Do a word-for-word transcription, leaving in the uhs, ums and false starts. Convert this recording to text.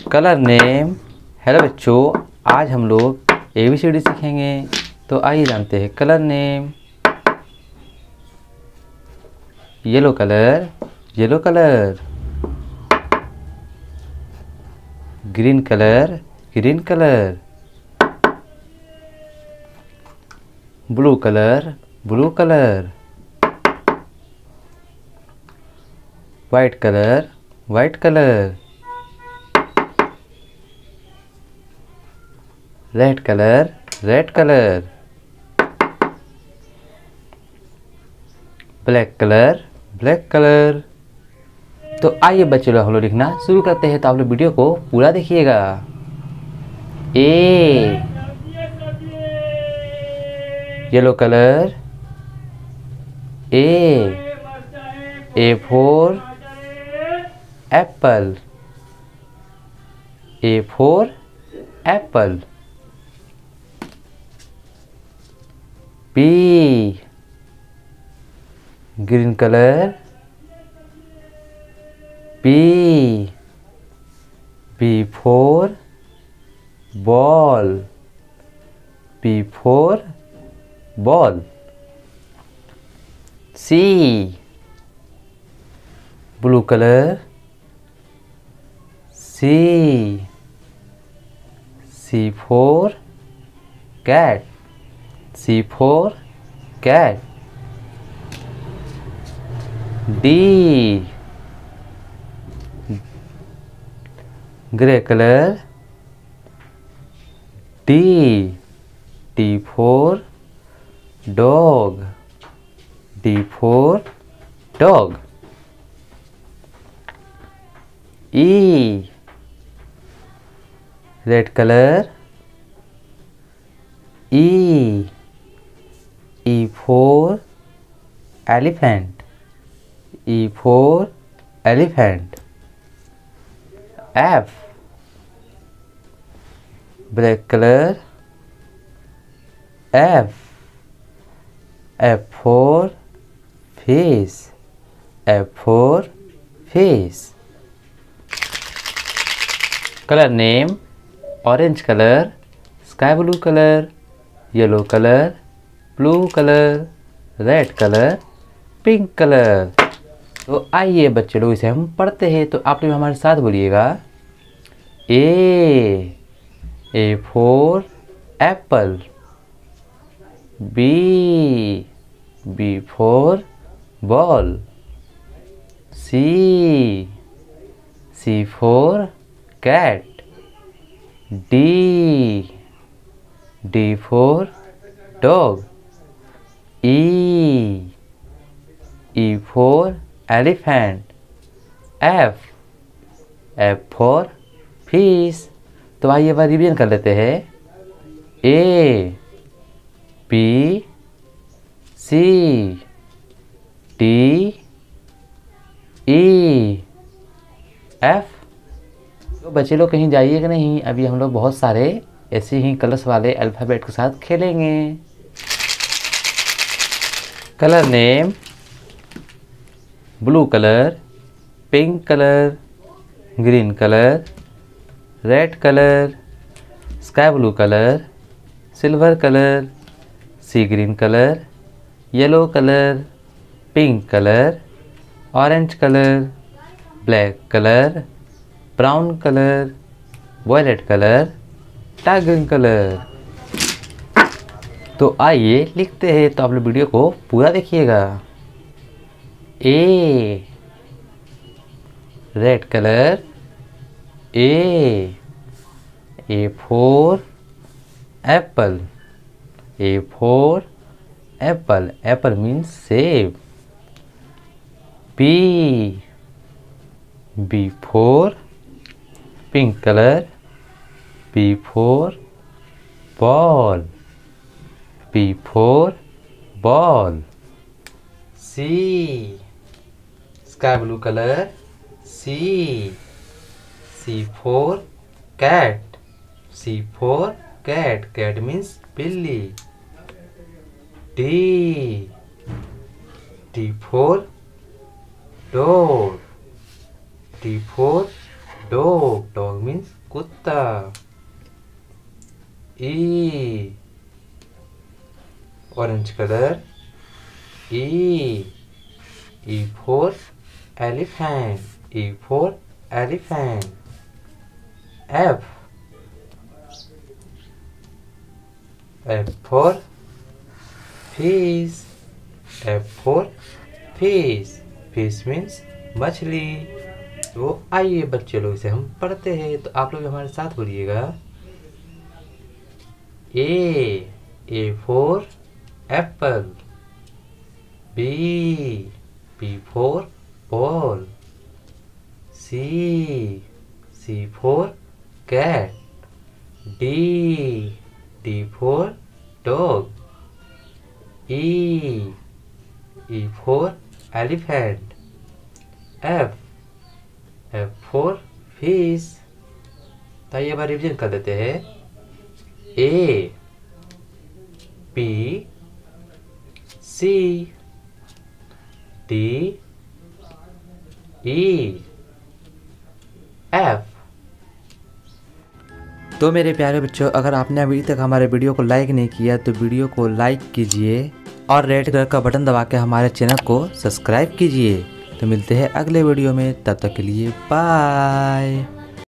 Colour name. Hello बच्चों, आज हम लोग ए बी सी डी सीखेंगे। तो आइए जानते हैं colour name. Yellow colour, yellow colour. Green colour, green colour. Blue colour, blue colour. White colour, white colour. Red colour, red colour. Black colour, black colour. तो आइए बच्चे लोग हम लोग लिखना शुरू करते हैं। तो आप लोग वीडियो को पूरा देखिएगा। A yellow colour. A A for apple. A for apple. B green colour. B B for ball. B for ball. C blue colour. C C for cat. C for cat. D grey colour. D D for dog. D for dog. E red colour. E E for elephant. E for elephant. F black colour. F F for fish. F for fish. Colour name orange colour, sky blue colour, yellow colour, blue colour, red colour, pink colour. तो आइए बच्चे लोग इसे हम पढ़ते हैं। तो आप लोग हमारे साथ बोलिएगा। A A for apple. B B for ball. C C for cat. D D for dog. E E for elephant. F F for fish. तो आइए बार रिवीजन कर लेते हैं। A B C D E F. तो बच्चे लोग कहीं जाइए कि नहीं, अभी हम लोग बहुत सारे ऐसे ही कलर्स वाले अल्फ़ाबेट के साथ खेलेंगे। Colour name blue colour, pink colour, green colour, red colour, sky blue colour, silver colour, sea green colour, yellow colour, pink colour, orange colour, black colour, brown colour, violet colour, dark green colour. तो आइए लिखते हैं। तो आप लोग video को पूरा देखिएगा। A red colour. A A for apple. A for apple. Apple means सेब। B B for pink colour. B for ball. B for ball. C sky blue colour. C C for cat. C for cat. Cat means बिल्ली। D D for dog. D for Dog. Dog means kutta. E. Orange color. E. E for elephant. E for elephant. F. F for fish. F for fish. Fish means मछली। तो आइए बच्चे लोग इसे हम पढ़ते हैं, तो आप लोग हमारे साथ बोलिएगा। A A for apple. B B for ball. C C for cat. D D for dog. E E for elephant. F F for fish. तो ये बार रिविजन कर देते हैं। A B C D E F. तो मेरे प्यारे बच्चों, अगर आपने अभी तक हमारे वीडियो को लाइक नहीं किया तो वीडियो को लाइक कीजिए और रेड कलर का बटन दबा के हमारे चैनल को सब्सक्राइब कीजिए। तो मिलते हैं अगले वीडियो में, तब तक के लिए बाय।